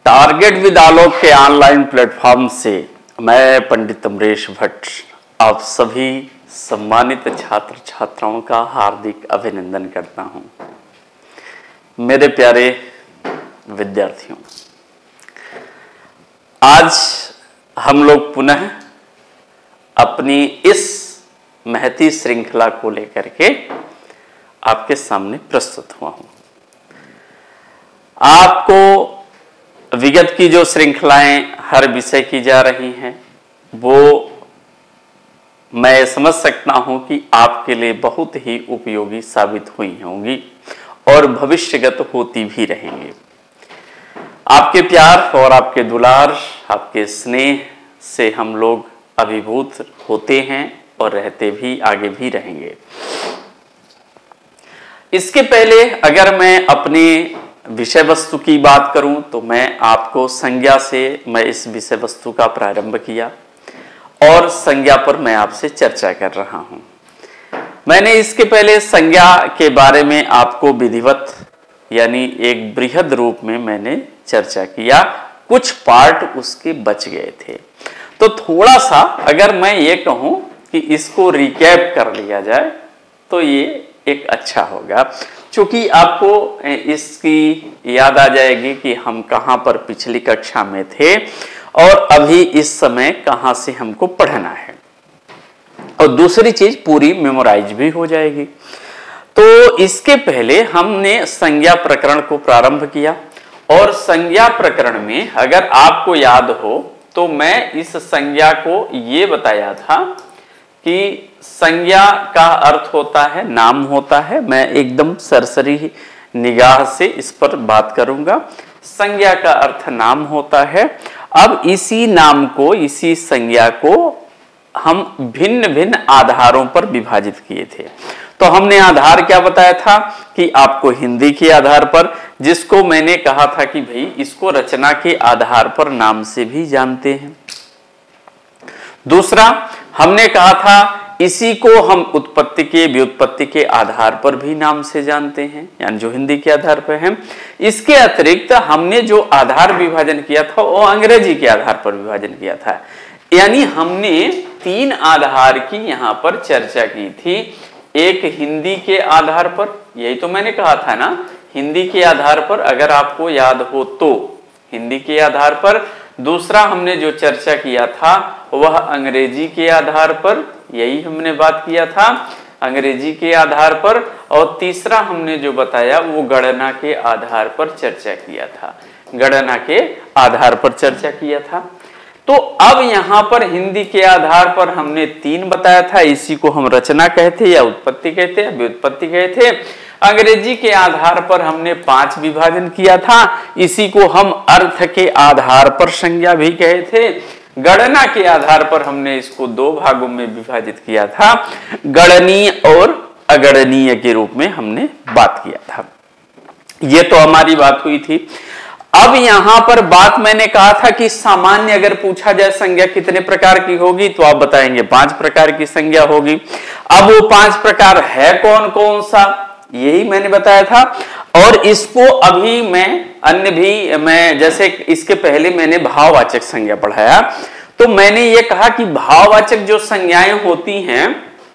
Target with आलोक के online platform से मैं पंडित अमरेश भट्ट आप सभी सम्मानित छात्र छात्राओं का हार्दिक अभिनंदन करता हूं। मेरे प्यारे विद्यार्थियों, आज हम लोग पुनः अपनी इस महती श्रृंखला को लेकर के आपके सामने प्रस्तुत हुआ हूं। आपको विगत की जो श्रृंखलाएं हर विषय की जा रही हैं वो मैं समझ सकता हूं कि आपके लिए बहुत ही उपयोगी साबित हुई होंगी और भविष्यगत होती भी रहेंगी। आपके प्यार और आपके दुलार, आपके स्नेह से हम लोग अभिभूत होते हैं और रहते भी, आगे भी रहेंगे। इसके पहले अगर मैं अपने विषय वस्तु की बात करूं तो मैं आपको संज्ञा से मैं इस विषय वस्तु का प्रारंभ किया और संज्ञा पर मैं आपसे चर्चा कर रहा हूं। मैंने इसके पहले संज्ञा के बारे में आपको विधिवत यानी एक बृहद रूप में मैंने चर्चा किया, कुछ पार्ट उसके बच गए थे। तो थोड़ा सा अगर मैं ये कहूं कि इसको रिकैप कर लिया जाए तो ये एक अच्छा होगा, क्योंकि आपको इसकी याद आ जाएगी कि हम कहां पर पिछली कक्षा में थे और अभी इस समय कहां से हमको पढ़ना है, और दूसरी चीज पूरी मेमोराइज भी हो जाएगी। तो इसके पहले हमने संज्ञा प्रकरण को प्रारंभ किया और संज्ञा प्रकरण में अगर आपको याद हो तो मैं इस संज्ञा को ये बताया था कि संज्ञा का अर्थ होता है, नाम होता है। मैं एकदम सरसरी निगाह से इस पर बात करूंगा। संज्ञा का अर्थ नाम होता है। अब इसी नाम को, इसी संज्ञा को हम भिन्न भिन्न आधारों पर विभाजित किए थे। तो हमने आधार क्या बताया था कि आपको हिंदी के आधार पर, जिसको मैंने कहा था कि भाई इसको रचना के आधार पर नाम से भी जानते हैं। दूसरा हमने कहा था इसी को हम उत्पत्ति के, व्युत्पत्ति के आधार पर भी नाम से जानते हैं, यानी जो हिंदी के आधार पर है। इसके अतिरिक्त हमने जो आधार विभाजन किया था वो अंग्रेजी के आधार पर विभाजन किया था, यानी हमने 3 आधार की यहाँ पर चर्चा की थी। एक हिंदी के आधार पर, यही तो मैंने कहा था ना, हिंदी के आधार पर, अगर आपको याद हो तो हिंदी के आधार पर। दूसरा हमने जो चर्चा किया था वह अंग्रेजी के आधार पर, यही हमने बात किया था, अंग्रेजी के आधार पर। और तीसरा हमने जो बताया वो गणना के आधार पर चर्चा किया था, गणना के आधार पर चर्चा किया था। तो अब यहाँ पर हिंदी के आधार पर हमने 3 बताया था, इसी को हम रचना कहते या उत्पत्ति कहते या व्युत्पत्ति कहते। अंग्रेजी के आधार पर हमने 5 विभाजन किया था, इसी को हम अर्थ के आधार पर संज्ञा भी कहे थे। गणना के आधार पर हमने इसको 2 भागों में विभाजित किया था, गणनीय और अगणनीय के रूप में हमने बात किया था। ये तो हमारी बात हुई थी। अब यहां पर बात मैंने कहा था कि सामान्य अगर पूछा जाए संज्ञा कितने प्रकार की होगी तो आप बताएंगे 5 प्रकार की संज्ञा होगी। अब वो 5 प्रकार है कौन कौन सा, यही मैंने बताया था। और इसको अभी मैं जैसे इसके पहले मैंने भाववाचक संज्ञा पढ़ाया, तो मैंने ये कहा कि भाववाचक जो संज्ञाएं होती हैं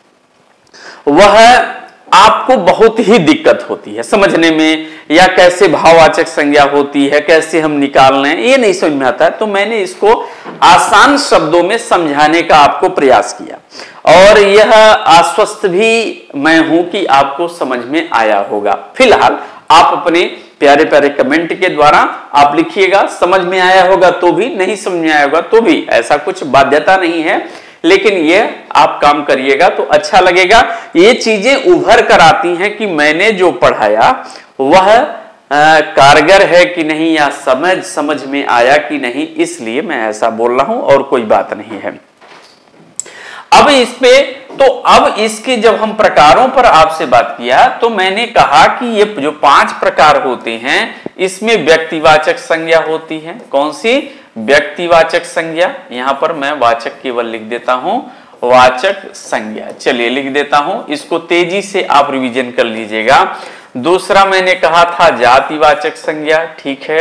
वह आपको बहुत ही दिक्कत होती है समझने में, या कैसे भाववाचक संज्ञा होती है, कैसे हम निकाल लें, ये नहीं समझ में आता है। तो मैंने इसको आसान शब्दों में समझाने का आपको प्रयास किया और यह आश्वस्त भी मैं हूं कि आपको समझ में आया होगा। फिलहाल आप अपने प्यारे प्यारे कमेंट के द्वारा आप लिखिएगा, समझ में आया होगा तो भी, नहीं समझ में आया होगा तो भी, ऐसा कुछ बाध्यता नहीं है, लेकिन ये आप काम करिएगा तो अच्छा लगेगा। ये चीजें उभर कर आती हैं कि मैंने जो पढ़ाया वह कारगर है कि नहीं, या समझ में आया कि नहीं, इसलिए मैं ऐसा बोल रहा हूं और कोई बात नहीं है। अब अब इसके जब हम प्रकारों पर आपसे बात किया तो मैंने कहा कि ये जो 5 प्रकार होते हैं इसमें व्यक्तिवाचक संज्ञा होती है। कौन सी? व्यक्तिवाचक संज्ञा। यहां पर मैं वाचक केवल लिख देता हूं, वाचक संज्ञा। चलिए लिख देता हूं, इसको तेजी से आप रिवीजन कर लीजिएगा। दूसरा मैंने कहा था जातिवाचक संज्ञा, ठीक है।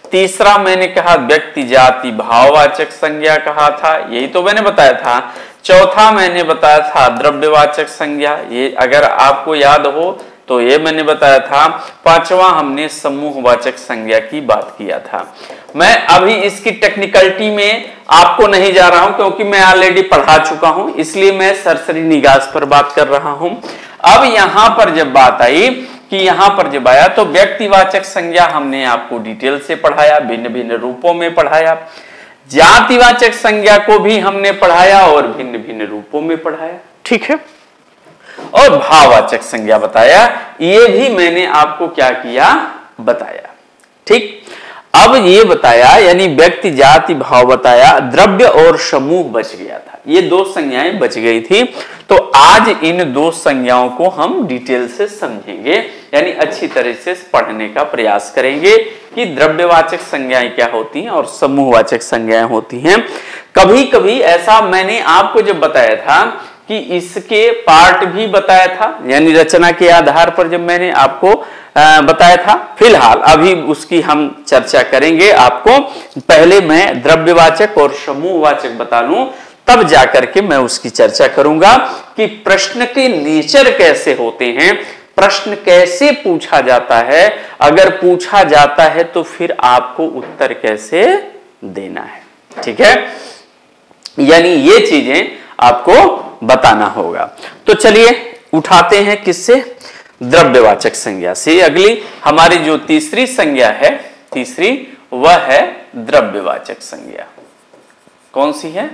तीसरा मैंने कहा व्यक्ति जाति भाववाचक संज्ञा कहा था, यही तो मैंने बताया था। चौथा मैंने बताया था द्रव्यवाचक संज्ञा, ये अगर आपको याद हो तो ये मैंने बताया था। पांचवा हमने समूहवाचक संज्ञा की बात किया था। मैं अभी इसकी टेक्निकलिटी में आपको नहीं जा रहा हूं क्योंकि मैं ऑलरेडी पढ़ा चुका हूं, इसलिए मैं सरसरी निगाह पर बात कर रहा हूं। अब यहां पर जब बात आई कि यहां पर जब आया तो व्यक्तिवाचक संज्ञा हमने आपको डिटेल से पढ़ाया, भिन्न भिन्न रूपों में पढ़ाया। जातिवाचक संज्ञा को भी हमने पढ़ाया और भिन्न भिन्न रूपों में पढ़ाया, ठीक है। और भाववाचक संज्ञा बताया, ये भी मैंने आपको क्या किया, बताया, ठीक। अब ये बताया यानी व्यक्ति जाति भाव बताया, द्रव्य और समूह बच गया था, ये दो संज्ञाएं बच गई थी। तो आज इन दो संज्ञाओं को हम डिटेल से समझेंगे, यानी अच्छी तरह से पढ़ने का प्रयास करेंगे कि द्रव्यवाचक संज्ञाएं क्या होती हैं और समूहवाचक संज्ञाएं होती हैं। कभी कभी ऐसा मैंने आपको जब बताया था कि इसके पार्ट भी बताया था, यानी रचना के आधार पर जब मैंने आपको बताया था। फिलहाल अभी उसकी हम चर्चा करेंगे। आपको पहले मैं द्रव्यवाचक और समूहवाचक बता लूं, तब जाकर के मैं उसकी चर्चा करूंगा कि प्रश्न के नेचर कैसे होते हैं, प्रश्न कैसे पूछा जाता है, अगर पूछा जाता है तो फिर आपको उत्तर कैसे देना है, ठीक है। यानी ये चीजें आपको बताना होगा। तो चलिए उठाते हैं किससे, द्रव्यवाचक संज्ञा से। अगली हमारी जो तीसरी संज्ञा है, तीसरी वह है द्रव्यवाचक संज्ञा। कौन सी है,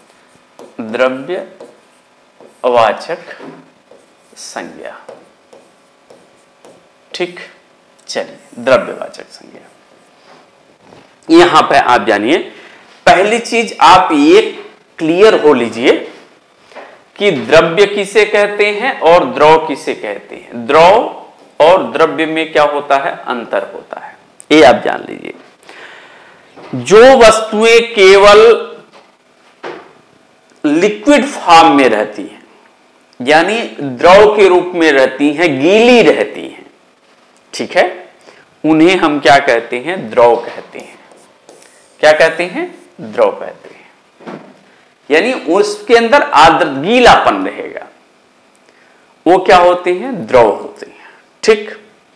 द्रव्यवाचक संज्ञा, ठीक। चलिए द्रव्यवाचक संज्ञा, यहां पे आप जानिए, पहली चीज आप ये क्लियर हो लीजिए कि द्रव्य किसे कहते हैं और द्रव किसे कहते हैं। द्रव और द्रव्य में क्या होता है, अंतर होता है, ये आप जान लीजिए। जो वस्तुएं केवल लिक्विड फॉर्म में रहती हैं, यानी द्रव के रूप में रहती हैं, गीली रहती हैं, ठीक है, उन्हें हम क्या कहते हैं, द्रव कहते हैं। क्या कहते हैं, द्रव कहते हैं। यानी उसके अंदर आर्द्र गीलापन रहेगा, वो क्या होते हैं, द्रव होते हैं, ठीक।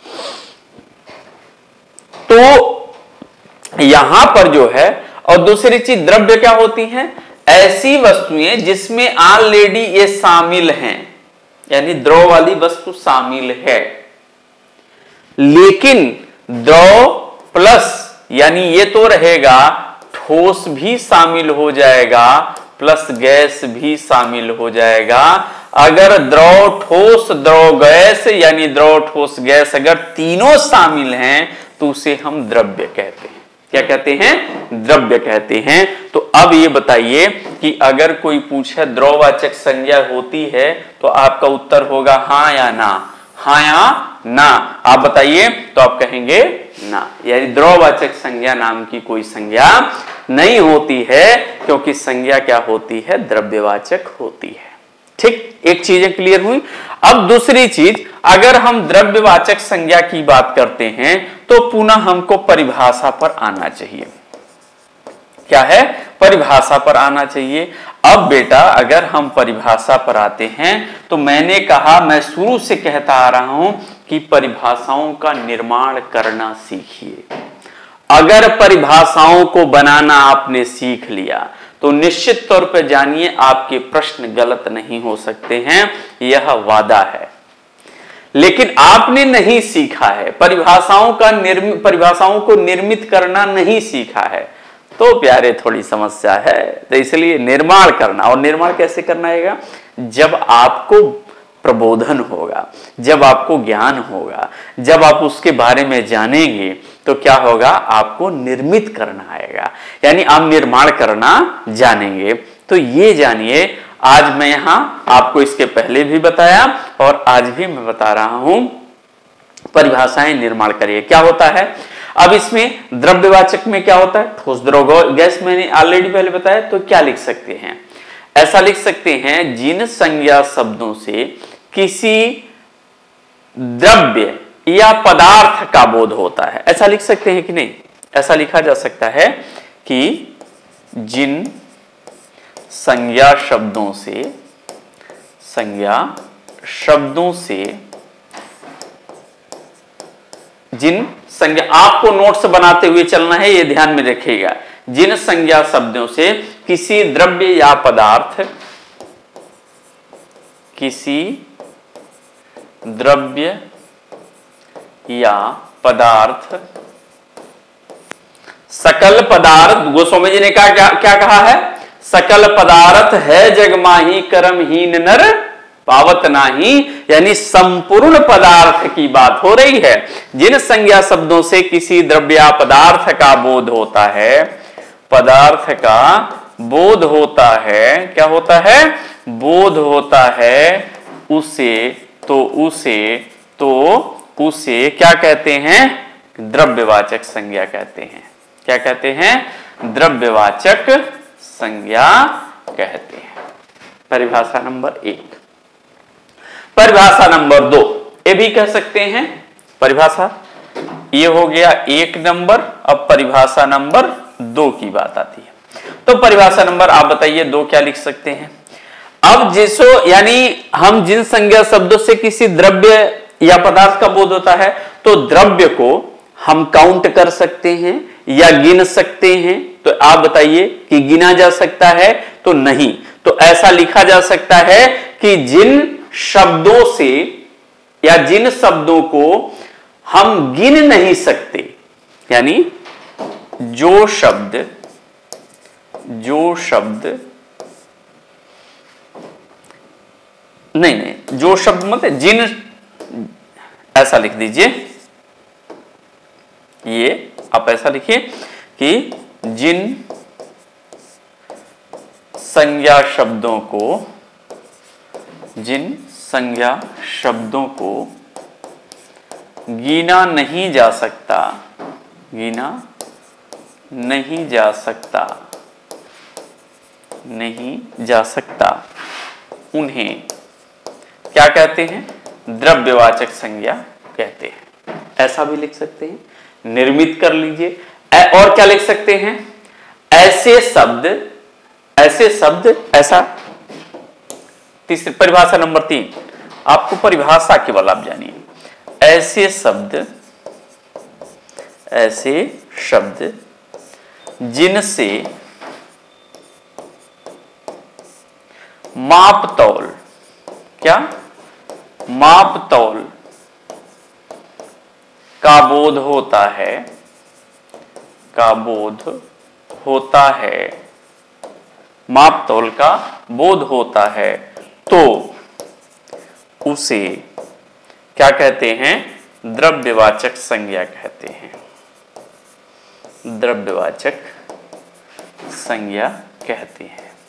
तो यहां पर जो है, और दूसरी चीज द्रव्य क्या होती हैं, ऐसी वस्तुएं जिसमें ऑलरेडी ये शामिल हैं, यानी द्रव वाली वस्तु शामिल है, लेकिन द्रव प्लस यानी ये तो रहेगा, ठोस भी शामिल हो जाएगा प्लस गैस भी शामिल हो जाएगा। अगर द्रव ठोस द्रव गैस यानी द्रव ठोस गैस अगर तीनों शामिल हैं तो उसे हम द्रव्य कहते हैं। क्या कहते हैं, द्रव्य कहते हैं। तो अब ये बताइए कि अगर कोई पूछे द्रववाचक संज्ञा होती है तो आपका उत्तर होगा हाँ या ना, हाँ या ना, आप बताइए। तो आप कहेंगे ना, यानी द्रववाचक संज्ञा नाम की कोई संज्ञा नहीं होती है, क्योंकि संज्ञा क्या होती है, द्रव्यवाचक होती है, ठीक। एक चीजें क्लियर हुई। अब दूसरी चीज, अगर हम द्रव्यवाचक संज्ञा की बात करते हैं तो पुनः हमको परिभाषा पर आना चाहिए। क्या है, परिभाषा पर आना चाहिए। अब बेटा अगर हम परिभाषा पर आते हैं तो मैंने कहा, मैं शुरू से कहता आ रहा हूं कि परिभाषाओं का निर्माण करना सीखिए। अगर परिभाषाओं को बनाना आपने सीख लिया तो निश्चित तौर पर जानिए आपके प्रश्न गलत नहीं हो सकते हैं, यह वादा है। लेकिन आपने नहीं सीखा है, परिभाषाओं को निर्मित करना नहीं सीखा है, तो प्यारे थोड़ी समस्या है। तो इसलिए निर्माण करना, और निर्माण कैसे करना है, जब आपको प्रबोधन होगा, जब आपको ज्ञान होगा, जब आप उसके बारे में जानेंगे तो क्या होगा, आपको निर्मित करना आएगा, यानी आप निर्माण करना जानेंगे। तो ये जानिए, आज मैं यहां आपको इसके पहले भी बताया और आज भी मैं बता रहा हूं, परिभाषाएं निर्माण करिए। क्या होता है, अब इसमें द्रव्यवाचक में क्या होता है, ठोस द्रव गैस, मैंने ऑलरेडी पहले बताया। तो क्या लिख सकते हैं, ऐसा लिख सकते हैं, जिन संज्ञा शब्दों से किसी द्रव्य या पदार्थ का बोध होता है, ऐसा लिख सकते हैं कि नहीं। ऐसा लिखा जा सकता है कि जिन संज्ञा शब्दों से जिन संज्ञा, आपको नोट्स बनाते हुए चलना है, ये ध्यान में रखिएगा। जिन संज्ञा शब्दों से किसी द्रव्य या पदार्थ, किसी द्रव्य या पदार्थ, सकल पदार्थ, गोस्वामी जी ने क्या कहा है? सकल पदार्थ है जग माही, कर्महीन नर पावत नाही, यानी संपूर्ण पदार्थ की बात हो रही है। जिन संज्ञा शब्दों से किसी द्रव्य या पदार्थ का बोध होता है, पदार्थ का बोध होता है, क्या होता है? बोध होता है, उसे क्या कहते हैं? द्रव्यवाचक संज्ञा कहते हैं। क्या कहते हैं? द्रव्यवाचक संज्ञा कहते हैं। परिभाषा नंबर 1। परिभाषा नंबर 2, ये भी कह सकते हैं परिभाषा। ये हो गया 1 नंबर। अब परिभाषा नंबर 2 की बात आती है। तो परिभाषा नंबर, आप बताइए 2 क्या लिख सकते हैं? अब जिसो, यानी हम जिन संज्ञा शब्दों से किसी द्रव्य या पदार्थ का बोध होता है, तो द्रव्य को हम काउंट कर सकते हैं या गिन सकते हैं। तो आप बताइए कि गिना जा सकता है? तो नहीं। तो ऐसा लिखा जा सकता है कि जिन शब्दों से या जिन शब्दों को हम गिन नहीं सकते, यानी जो शब्द नहीं, जो शब्द मतलब जिन, ऐसा लिख दीजिए, ये आप ऐसा लिखिए कि जिन संज्ञा शब्दों को गिना नहीं जा सकता, उन्हें क्या कहते हैं? द्रव्यवाचक संज्ञा कहते हैं। ऐसा भी लिख सकते हैं, निर्मित कर लीजिए। और क्या लिख सकते हैं? ऐसे शब्द, ऐसा। तीसरी परिभाषा नंबर 3, आपको परिभाषा केवल आप जानिए। ऐसे शब्द जिनसे मापतौल, क्या? मापतौल का बोध होता है, तो उसे क्या कहते हैं? द्रव्यवाचक संज्ञा कहते हैं। द्रव्यवाचक संज्ञा कहते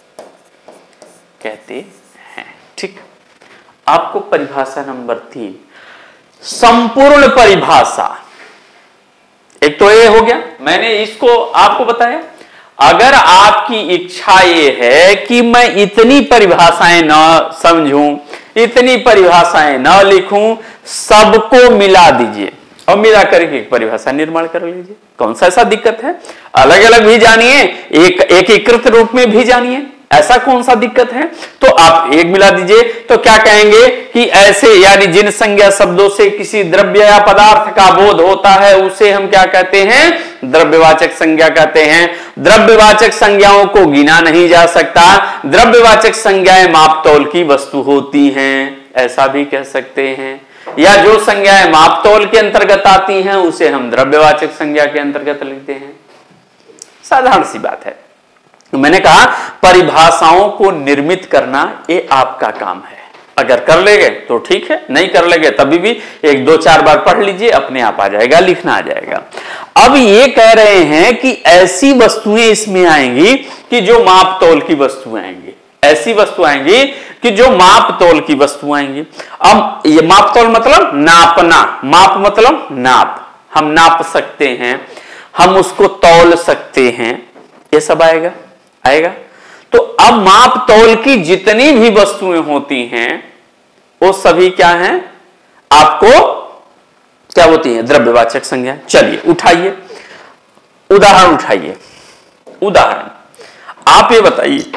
हैं। ठीक। आपको परिभाषा नंबर 3, संपूर्ण परिभाषा। एक तो ये हो गया, मैंने इसको आपको बताया। अगर आपकी इच्छा ये है कि मैं इतनी परिभाषाएं न समझूं, इतनी परिभाषाएं न लिखूं, सबको मिला दीजिए और मिला करके एक परिभाषा निर्माण कर लीजिए। कौन सा ऐसा दिक्कत है? अलग अलग भी जानिए, एक एकीकृत रूप में भी जानिए, ऐसा कौन सा दिक्कत है? तो आप एक मिला दीजिए। तो क्या कहेंगे कि ऐसे, यानी जिन संज्ञा शब्दों से किसी द्रव्य या पदार्थ का बोध होता है, उसे हम क्या कहते हैं? द्रव्यवाचक संज्ञा कहते हैं। द्रव्यवाचक संज्ञाओं को गिना नहीं जा सकता। द्रव्यवाचक संज्ञाएं मापतौल की वस्तु होती हैं, ऐसा भी कह सकते हैं। या जो संज्ञाएं मापतौल के अंतर्गत आती हैं, उसे हम द्रव्यवाचक संज्ञा के अंतर्गत लिखते हैं। साधारण सी बात है। मैंने कहा परिभाषाओं को निर्मित करना ये आपका काम है। अगर कर लेंगे तो ठीक है, नहीं कर लेंगे तभी भी 1-2-4 बार पढ़ लीजिए, अपने आप आ जाएगा, लिखना आ जाएगा। अब ये कह रहे हैं कि ऐसी वस्तुएं इसमें आएंगी कि जो मापतौल की वस्तुएं आएंगी, ऐसी वस्तु आएंगी कि जो मापतौल की वस्तु आएंगी। अब ये मापतौल मतलब नापना, माप मतलब नाप, हम नाप सकते हैं, हम उसको तौल सकते हैं, ये सब आएगा। तो अब माप तौल की जितनी भी वस्तुएं होती हैं वो सभी क्या हैं? आपको क्या होती हैं? द्रव्यवाचक संज्ञा। चलिए उठाइए, उदाहरण उठाइए, उदाहरण आप ये बताइए,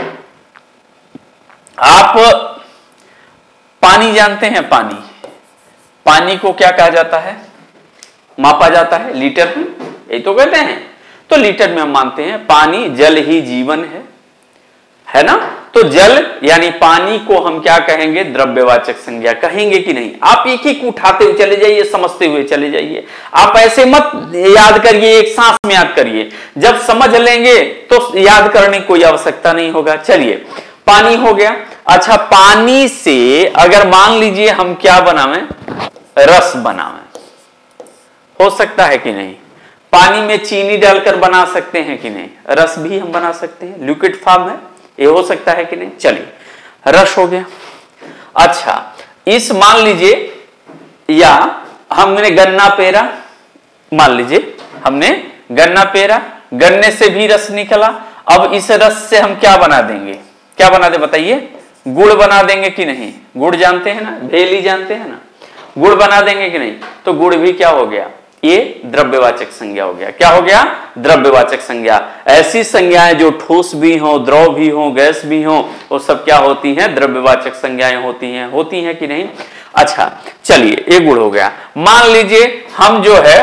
आप पानी जानते हैं? पानी, पानी को क्या कहा जाता है? मापा जाता है लीटर में, यही तो कहते हैं। तो लीटर में हम मानते हैं पानी, जल ही जीवन है ना। तो जल यानी पानी को हम क्या कहेंगे? द्रव्यवाचक संज्ञा कहेंगे कि नहीं? आप एक एक उठाते हुए चले जाइए, समझते हुए चले जाइए। आप ऐसे मत याद करिए, एक सांस में याद करिए, जब समझ लेंगे तो याद करने की कोई आवश्यकता नहीं होगा। चलिए, पानी हो गया। अच्छा, पानी से अगर मान लीजिए हम क्या बनावें? रस बनावें, हो सकता है कि नहीं? पानी में चीनी डालकर बना सकते हैं कि नहीं? रस भी हम बना सकते हैं, लिक्विड फॉर्म है, ये हो सकता है कि नहीं? चलिए, रस हो गया। अच्छा, इस मान लीजिए, या हमने गन्ना पेरा, मान लीजिए हमने गन्ना पेरा, गन्ने से भी रस निकला। अब इस रस से हम क्या बना देंगे? क्या बना दे बताइए? गुड़ बना देंगे कि नहीं? गुड़ जानते हैं ना, भेली जानते हैं ना, गुड़ बना देंगे कि नहीं? तो गुड़ भी क्या हो गया? ये द्रव्यवाचक संज्ञा हो गया। क्या हो गया? द्रव्यवाचक संज्ञा। ऐसी संज्ञाएं जो ठोस भी हो, द्रव भी हो, गैस भी हो, वो सब क्या होती हैं? द्रव्यवाचक संज्ञाएं होती हैं कि नहीं? अच्छा, चलिए, ये गुड़ हो गया। मान लीजिए हम जो है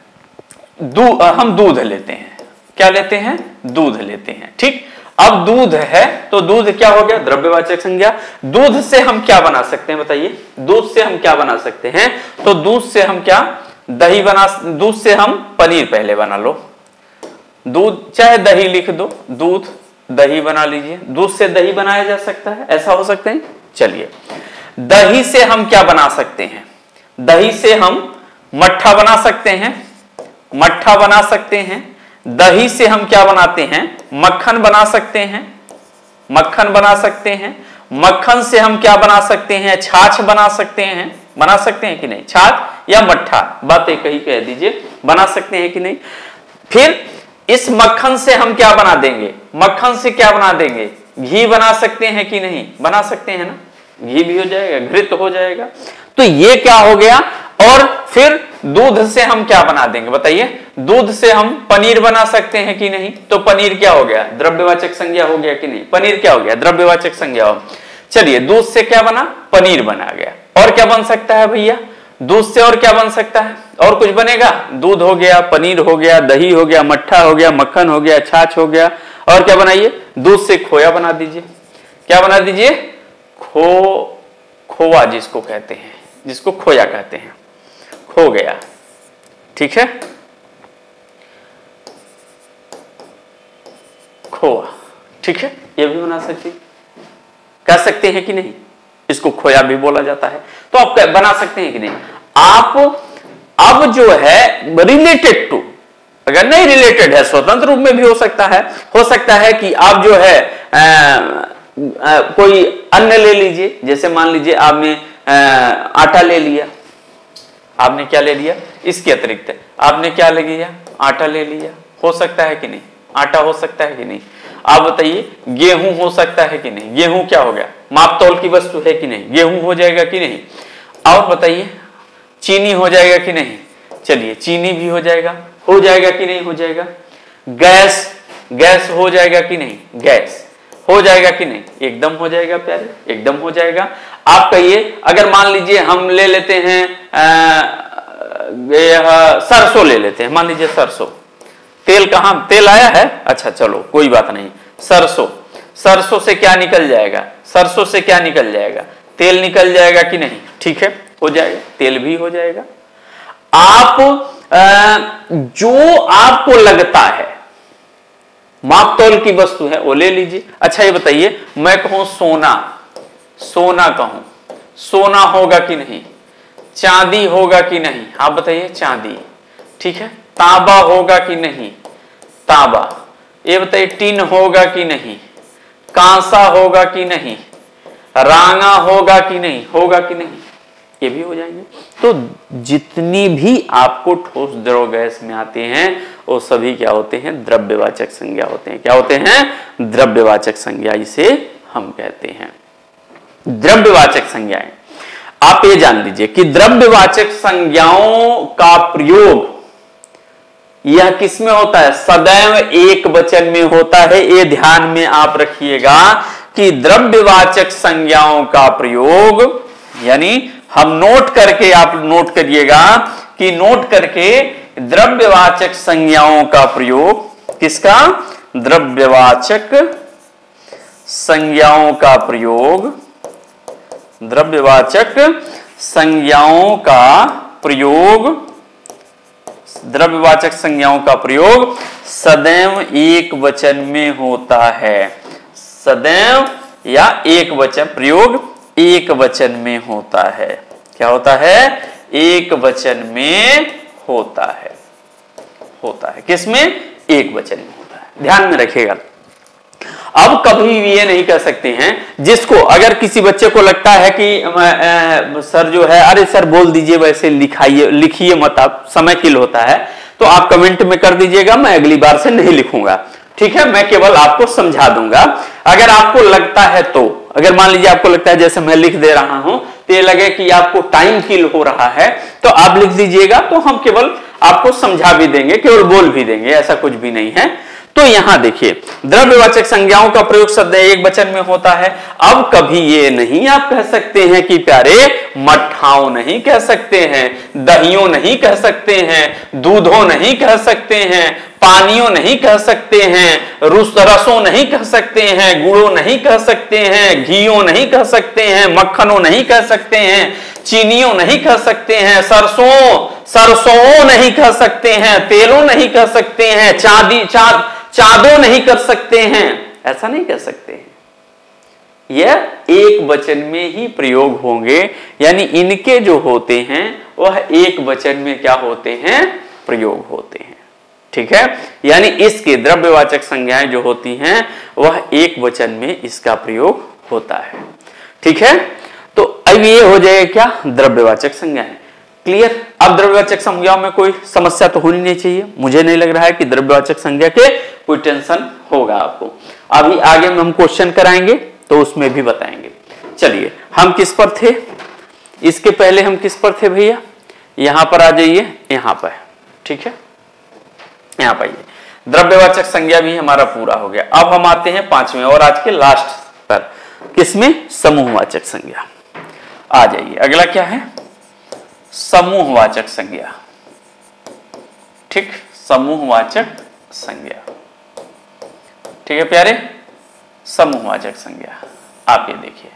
हम दूध लेते हैं। क्या लेते हैं? दूध लेते हैं, ठीक। अब दूध है तो दूध क्या हो गया? द्रव्यवाचक संज्ञा। दूध से हम क्या बना सकते हैं बताइए? दूध से हम क्या बना सकते हैं? तो दूध से हम क्या दही बना, दूध से हम पनीर पहले बना लो, दूध चाहे दही लिख दो, दूध दही बना लीजिए। दूध से दही बनाया जा सकता है, ऐसा हो सकते हैं। चलिए, दही से हम क्या बना सकते हैं? दही से हम मट्ठा बना सकते हैं, मट्ठा बना सकते हैं। दही से हम क्या बनाते हैं? मक्खन बना सकते हैं, मक्खन बना सकते हैं। मक्खन से हम क्या बना सकते हैं? छाछ बना सकते हैं। बना सकते हैं कि नहीं? छाछ या मट्ठा, बात एक ही कह दीजिए, बना सकते हैं कि नहीं? फिर इस मक्खन से हम क्या बना देंगे? मक्खन से क्या बना देंगे? घी बना सकते हैं कि नहीं? बना सकते हैं ना, घी भी हो जाएगा, घृत हो जाएगा। तो ये क्या हो गया? और फिर दूध से हम क्या बना देंगे बताइए? दूध से हम पनीर बना सकते हैं कि नहीं? तो पनीर क्या हो गया? द्रव्यवाचक संज्ञा हो गया कि नहीं? पनीर क्या हो गया? द्रव्यवाचक संज्ञा हो। चलिए, दूध से क्या बना? पनीर बना गया। और क्या बन सकता है भैया? दूध से और क्या बन सकता है? और कुछ बनेगा? दूध हो गया, पनीर हो गया, दही हो गया, मट्ठा हो गया, मक्खन हो गया, छाछ हो गया। और क्या बनाइए? दूध से खोया बना दीजिए। क्या बना दीजिए? खोवा जिसको कहते हैं, जिसको खोया कहते हैं, खो गया, ठीक है, खोआ, ठीक है, ये भी बना सकते, कह सकते हैं कि नहीं? इसको खोया भी बोला जाता है। तो आप बना सकते हैं कि नहीं? आप अब जो है रिलेटेड टू, अगर नहीं रिलेटेड है, स्वतंत्र रूप में भी हो सकता है। हो सकता है कि आप जो है कोई अन्य ले लीजिए, जैसे मान लीजिए आपने आटा ले लिया। आपने क्या ले लिया? इसके अतिरिक्त आपने क्या ले लिया? आटा ले लिया। हो सकता है कि नहीं? आटा हो सकता है कि नहीं? आप बताइए, गेहूं हो सकता है कि नहीं? गेहूं क्या हो गया? माप तौल की वस्तु है कि नहीं? गेहूं हो जाएगा कि नहीं? और बताइए, चीनी हो जाएगा कि नहीं? चलिए, चीनी भी हो जाएगा कि नहीं? हो जाएगा। गैस हो जाएगा कि नहीं? गैस हो जाएगा कि नहीं? एकदम हो जाएगा प्यारे, एकदम हो जाएगा। आप कहिए, अगर मान लीजिए हम ले लेते हैं सरसों ले लेते हैं, मान लीजिए सरसों, तेल कहां? तेल आया है, अच्छा चलो कोई बात नहीं। सरसों से क्या निकल जाएगा? सरसों से क्या निकल जाएगा? तेल निकल जाएगा कि नहीं? ठीक है, हो जाएगा, तेल भी हो जाएगा। आप जो आपको लगता है माप तौल की वस्तु है वो ले लीजिए। अच्छा, ये बताइए, मैं कहूं सोना कहूं, सोना होगा कि नहीं? चांदी होगा कि नहीं? आप बताइए, चांदी, ठीक है। तांबा होगा कि नहीं? तांबा। ये बताइए, टिन होगा कि नहीं? कांसा होगा कि नहीं? रांगा होगा कि नहीं? होगा कि नहीं? ये भी हो जाएंगे। तो जितनी भी आपको ठोस द्रव गैस में आते हैं वो सभी क्या होते हैं? द्रव्यवाचक संज्ञा होते हैं। क्या होते हैं? द्रव्यवाचक संज्ञा, इसे हम कहते हैं द्रव्यवाचक संज्ञाएं। आप ये जान लीजिए कि द्रव्यवाचक संज्ञाओं का प्रयोग यह किसमें होता है? सदैव एक वचन में होता है। ये ध्यान में आप रखिएगा कि द्रव्यवाचक संज्ञाओं का प्रयोग, यानी हम नोट करके, आप नोट करिएगा कि नोट करके द्रव्यवाचक संज्ञाओं का प्रयोग, किसका? द्रव्यवाचक संज्ञाओं का प्रयोग, द्रव्यवाचक संज्ञाओं का प्रयोग, द्रव्यवाचक संज्ञाओं का प्रयोग सदैव एक वचन में होता है। सदैव या एक वचन, प्रयोग एक वचन में होता है। क्या होता है? एक वचन में होता है। होता है किसमें? एक वचन में होता है। ध्यान में रखिएगा। अब कभी भी ये नहीं कह सकते हैं, जिसको अगर किसी बच्चे को लगता है कि सर जो है, अरे सर बोल दीजिए, वैसे लिखिए मत, आप समय किल होता है, तो आप कमेंट में कर दीजिएगा, मैं अगली बार से नहीं लिखूंगा। ठीक है, मैं केवल आपको समझा दूंगा। अगर आपको लगता है तो, अगर मान लीजिए आपको लगता है जैसे मैं लिख दे रहा हूं तो ये लगे कि आपको टाइम किल हो रहा है, तो आप लिख दीजिएगा, तो हम केवल आपको समझा भी देंगे, केवल बोल भी देंगे, ऐसा कुछ भी नहीं है। तो यहां देखिए, द्रव्यवाचक संज्ञाओं का प्रयोग सदैव एक वचन में होता है। अब कभी ये नहीं आप कह सकते हैं कि प्यारे मट्ठाओं नहीं कह सकते हैं, दहियों नहीं कह सकते हैं, दूधों नहीं कह सकते हैं, पानियों नहीं कह सकते हैं, रसों नहीं कह सकते हैं, गुड़ों नहीं कह सकते हैं, घीयों नहीं कह सकते हैं, मक्खनों नहीं कह सकते हैं, चीनियों नहीं कह सकते हैं, सरसों नहीं कह सकते हैं, तेलों नहीं कह सकते हैं, चाँदों नहीं कर सकते हैं, ऐसा नहीं कर सकते हैं। यह एक वचन में ही प्रयोग होंगे, यानी इनके जो होते हैं वह एक वचन में क्या होते हैं? प्रयोग होते हैं। ठीक है, यानी इसके द्रव्यवाचक संज्ञाएं जो होती हैं वह एक वचन में इसका प्रयोग होता है। ठीक है, तो अब ये हो जाएगा क्या? द्रव्यवाचक संज्ञाएं। क्लियर? अब द्रव्यवाचक संज्ञाओं में कोई समस्या तो होनी नहीं चाहिए। मुझे नहीं लग रहा है कि द्रव्यवाचक संज्ञा के कोई टेंशन होगा आपको। अभी आगे में हम क्वेश्चन कराएंगे तो उसमें भी बताएंगे। चलिए, हम किस पर थे? इसके पहले हम किस पर थे भैया? यहां पर आ जाइए, यहां पर। ठीक है, यहां पर आइए। द्रव्यवाचक संज्ञा भी हमारा पूरा हो गया। अब हम आते हैं पांचवें और आज के लास्ट पर, किसमें? समूहवाचक संज्ञा। आ जाइए, अगला क्या है? समूहवाचक संज्ञा। ठीक, समूहवाचक संज्ञा। ठीक है प्यारे, समूहवाचक संज्ञा। आप ये देखिए,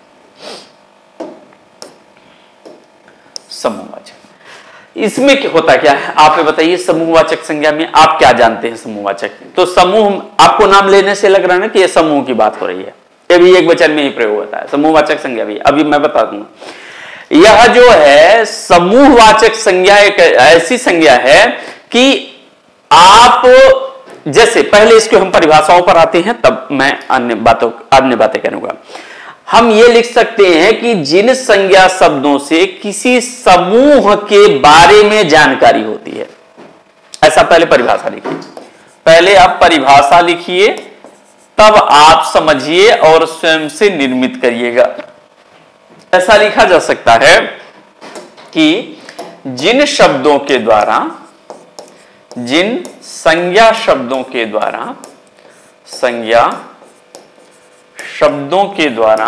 समूहवाचक, इसमें होता क्या है आप ये बताइए। समूहवाचक संज्ञा में आप क्या जानते हैं? समूहवाचक तो समूह, आपको नाम लेने से लग रहा है ना कि ये समूह की बात हो रही है। ये भी एक वचन में ही प्रयोग होता है समूहवाचक संज्ञा भी। अभी मैं बता दूंगा। यह जो है समूहवाचक संज्ञा एक ऐसी संज्ञा है कि आप, जैसे पहले इसके हम परिभाषाओं पर आते हैं, तब मैं अन्य बातें करूंगा। हम ये लिख सकते हैं कि जिन संज्ञा शब्दों से किसी समूह के बारे में जानकारी होती है, ऐसा पहले परिभाषा लिखिए। पहले आप परिभाषा लिखिए, तब आप समझिए और स्वयं से निर्मित करिएगा। ऐसा लिखा जा सकता है कि जिन शब्दों के द्वारा, जिन संज्ञा शब्दों के द्वारा, संज्ञा शब्दों के द्वारा,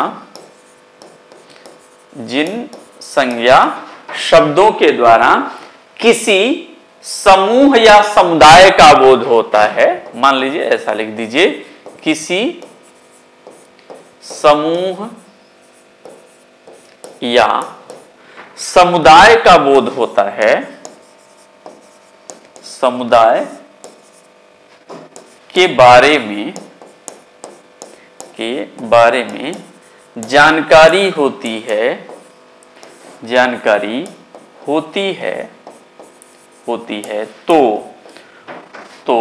जिन संज्ञा शब्दों के द्वारा किसी समूह या समुदाय का बोध होता है। मान लीजिए ऐसा लिख दीजिए, किसी समूह या समुदाय का बोध होता है, समुदाय के बारे में जानकारी होती है, जानकारी होती है तो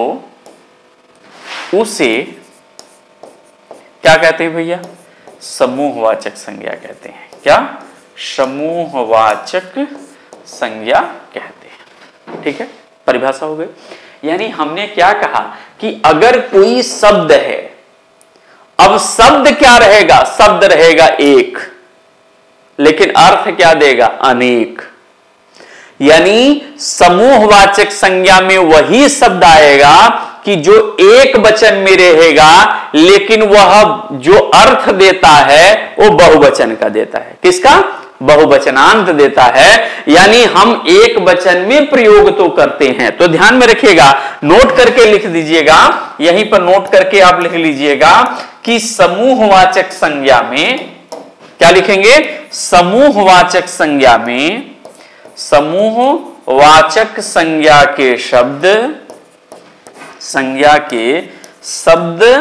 उसे क्या कहते हैं भैया? समूहवाचक संज्ञा कहते हैं। क्या? समूहवाचक संज्ञा कहते हैं। ठीक है, परिभाषा हो गई। यानी हमने क्या कहा कि अगर कोई शब्द है, अब शब्द क्या रहेगा? शब्द रहेगा एक, लेकिन अर्थ क्या देगा? अनेक। यानी समूहवाचक संज्ञा में वही शब्द आएगा कि जो एक वचन में रहेगा, लेकिन वह जो अर्थ देता है वो बहुवचन का देता है। किसका? बहुवचनांत देता है। यानी हम एक वचन में प्रयोग तो करते हैं। तो ध्यान में रखिएगा, नोट करके लिख दीजिएगा, यहीं पर नोट करके आप लिख लीजिएगा कि समूहवाचक संज्ञा में क्या लिखेंगे? समूहवाचक संज्ञा में, समूहवाचक संज्ञा के शब्द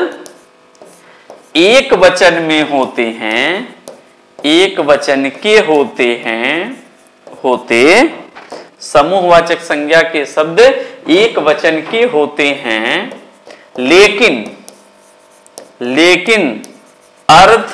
एक वचन में होते हैं, एक वचन के होते समूहवाचक संज्ञा के शब्द एक वचन के होते हैं, लेकिन अर्थ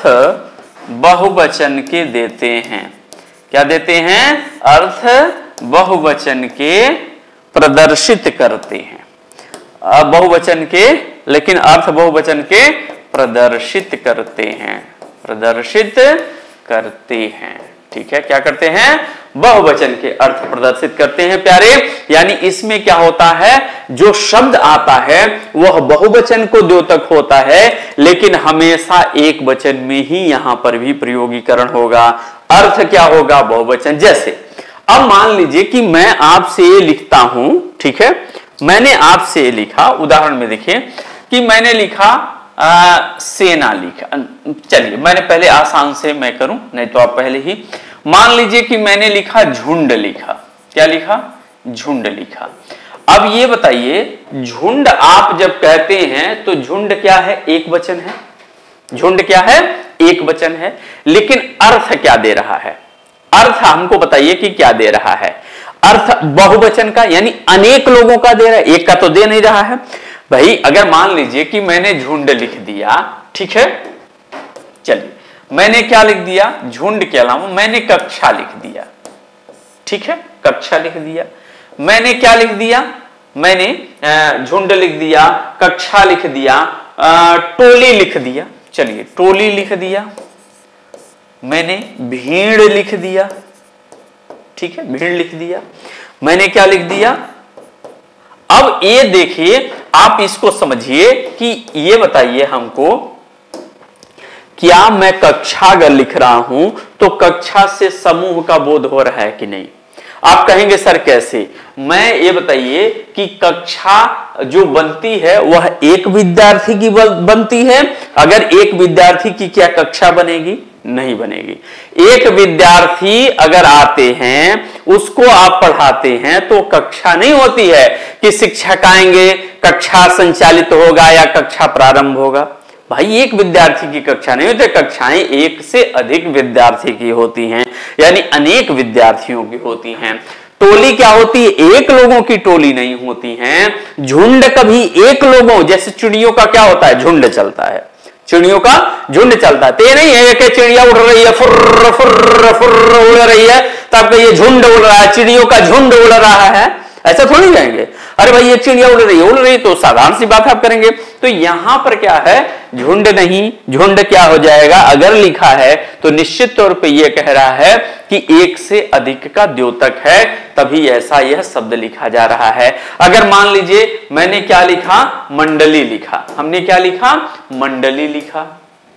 बहुवचन के देते हैं। क्या देते हैं? अर्थ बहुवचन के प्रदर्शित करते हैं। बहुवचन के, लेकिन अर्थ बहुवचन के प्रदर्शित करते हैं, प्रदर्शित करते हैं। ठीक है, क्या करते हैं? बहुवचन के अर्थ प्रदर्शित करते हैं प्यारे। यानी इसमें क्या होता है, जो शब्द आता है वह बहुवचन को द्योतक होता है, लेकिन हमेशा एक वचन में ही यहां पर भी प्रयोगीकरण होगा। अर्थ क्या होगा? बहुवचन। जैसे अब मान लीजिए कि मैं आपसे लिखता हूं, ठीक है, मैंने आपसे लिखा, उदाहरण में देखिए कि मैंने लिखा सेना लिखा। चलिए मैंने पहले आसान से मैं करूं, नहीं तो आप पहले ही मान लीजिए कि मैंने लिखा झुंड लिखा। क्या लिखा? झुंड लिखा। अब ये बताइए, झुंड आप जब कहते हैं तो झुंड क्या है? एक वचन है। झुंड क्या है? एक वचन है। लेकिन अर्थ क्या दे रहा है? अर्थ हमको बताइए कि क्या दे रहा है? अर्थ बहुवचन का, यानी अनेक लोगों का दे रहा है, एक का तो दे नहीं रहा है। भाई अगर मान लीजिए कि मैंने झुंड लिख दिया, ठीक है, चलिए मैंने क्या लिख दिया? झुंड के अलावा मैंने कक्षा लिख दिया। ठीक है, कक्षा लिख दिया। मैंने क्या लिख दिया? मैंने झुंड लिख दिया, कक्षा लिख दिया, टोली लिख दिया। चलिए टोली लिख दिया। मैंने भीड़ लिख दिया। ठीक है, भीड़ लिख दिया। मैंने क्या लिख दिया? अब ये देखिए, आप इसको समझिए कि ये बताइए हमको, क्या मैं कक्षा अगर लिख रहा हूं तो कक्षा से समूह का बोध हो रहा है कि नहीं? आप कहेंगे सर कैसे? मैं ये बताइए कि कक्षा जो बनती है वह एक विद्यार्थी की बनती है। अगर एक विद्यार्थी की क्या कक्षा बनेगी? नहीं बनेगी। एक विद्यार्थी अगर आते हैं, उसको आप पढ़ाते हैं तो कक्षा नहीं होती है कि शिक्षक आएंगे, कक्षा संचालित होगा या कक्षा प्रारंभ होगा। भाई एक विद्यार्थी की कक्षा नहीं होती, कक्षाएं एक से अधिक विद्यार्थी की होती हैं, यानी अनेक विद्यार्थियों की होती हैं। टोली क्या होती है? एक लोगों की टोली नहीं होती हैं। झुंड कभी एक लोगों, जैसे चिड़ियों का क्या होता है? झुंड चलता है, चिड़ियों का झुंड चलता है। तो ये नहीं है कि चिड़िया उड़ रही है, फुर्र फुर्र फुर्र उड़ रही है, तब ये झुंड उड़ रहा है, चिड़ियों का झुंड उड़ रहा है, ऐसा थोड़ी कहेंगे। अरे भाई ये चिड़िया उड़ रही तो साधारण सी बात आप करेंगे। तो यहां पर क्या है? झुंड नहीं, झुंड क्या हो जाएगा? अगर लिखा है तो निश्चित तौर पे ये कह रहा है कि एक से अधिक का द्योतक है, तभी ऐसा यह शब्द लिखा जा रहा है। अगर मान लीजिए मैंने क्या लिखा? मंडली लिखा। हमने क्या लिखा? मंडली लिखा।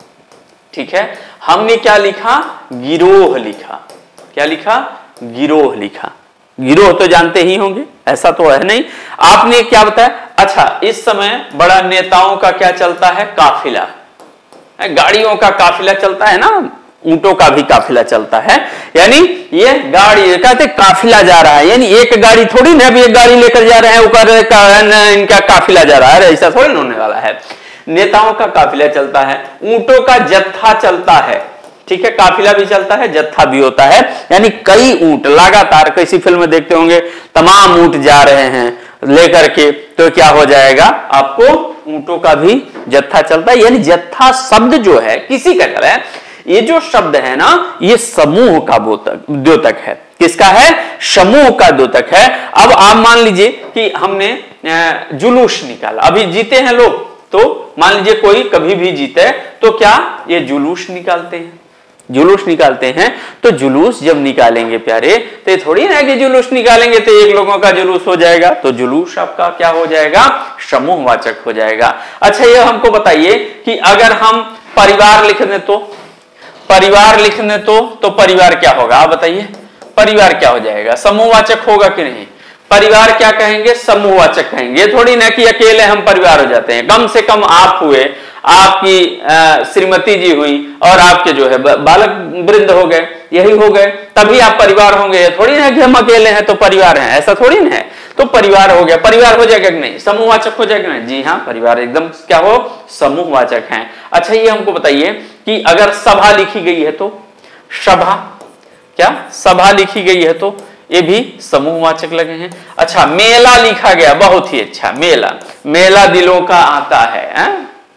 ठीक है, हमने क्या लिखा? गिरोह लिखा। क्या लिखा? गिरोह लिखा। गिरोह तो जानते ही होंगे, ऐसा तो है नहीं। आपने क्या बताया? अच्छा, इस समय बड़ा नेताओं का क्या चलता है? काफिला, गाड़ियों का काफिला चलता है ना, ऊंटों का भी काफिला चलता है। यानी ये गाड़ी कहते काफिला जा रहा है, यानी एक गाड़ी थोड़ी ना, अभी एक गाड़ी लेकर जा रहे हैं, ऊपर इनका काफिला जा रहा है, ऐसा थोड़ी होने वाला है। नेताओं का काफिला चलता है, ऊंटों का जत्था चलता है। ठीक है, काफिला भी चलता है, जत्था भी होता है, यानी कई ऊंट लगातार, किसी फिल्म में देखते होंगे, तमाम ऊंट जा रहे हैं लेकर के, तो क्या हो जाएगा? आपको ऊंटों का भी जत्था चलता है। यानी जत्था शब्द जो है किसी का कह रहा है, ये जो शब्द है ना, ये समूह का द्योतक है। किसका है? समूह का द्योतक है। अब आप मान लीजिए कि हमने जुलूस निकाला, अभी जीते हैं लोग, तो मान लीजिए कोई कभी भी जीते तो क्या ये जुलूस निकालते हैं? जुलूस निकालते हैं, तो जुलूस जब निकालेंगे प्यारे, तो ये थोड़ी ना कि जुलूस निकालेंगे तो एक लोगों का जुलूस हो जाएगा, तो जुलूस आपका क्या हो जाएगा, समूहवाचक हो जाएगा। अच्छा ये हमको बताइए कि अगर हम परिवार लिख दें तो, परिवार लिख दें तो परिवार क्या होगा, आप बताइए, परिवार क्या हो जाएगा, समूहवाचक होगा कि नहीं, परिवार क्या कहेंगे, समूहवाचक कहेंगे। थोड़ी ना कि अकेले हम परिवार हो जाते हैं, कम से कम आप हुए, आपकी श्रीमती जी हुई और आपके जो है बालक वृंद हो गए, यही हो गए, तभी आप परिवार होंगे। थोड़ी ना कि हम अकेले हैं तो परिवार हैं, ऐसा थोड़ी ना है। तो परिवार हो गया, परिवार हो जाएगा कि नहीं, समूहवाचक हो जाएगा नहीं, जी हाँ, परिवार एकदम क्या हो, समूहवाचक है। अच्छा ये हमको बताइए कि अगर सभा लिखी गई है तो, सभा, क्या सभा लिखी गई है तो ये भी समूहवाचक लगे हैं। अच्छा मेला लिखा गया, बहुत ही अच्छा, मेला, मेला दिलों का आता है,